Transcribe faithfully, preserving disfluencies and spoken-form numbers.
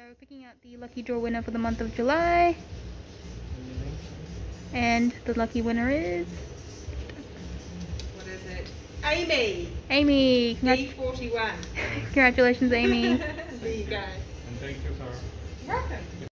we're picking out the lucky draw winner for the month of July. And the lucky winner is... What is it? Amy! Amy! D forty-one. Congratulations, Amy. There you go. And thank you, sir. Welcome.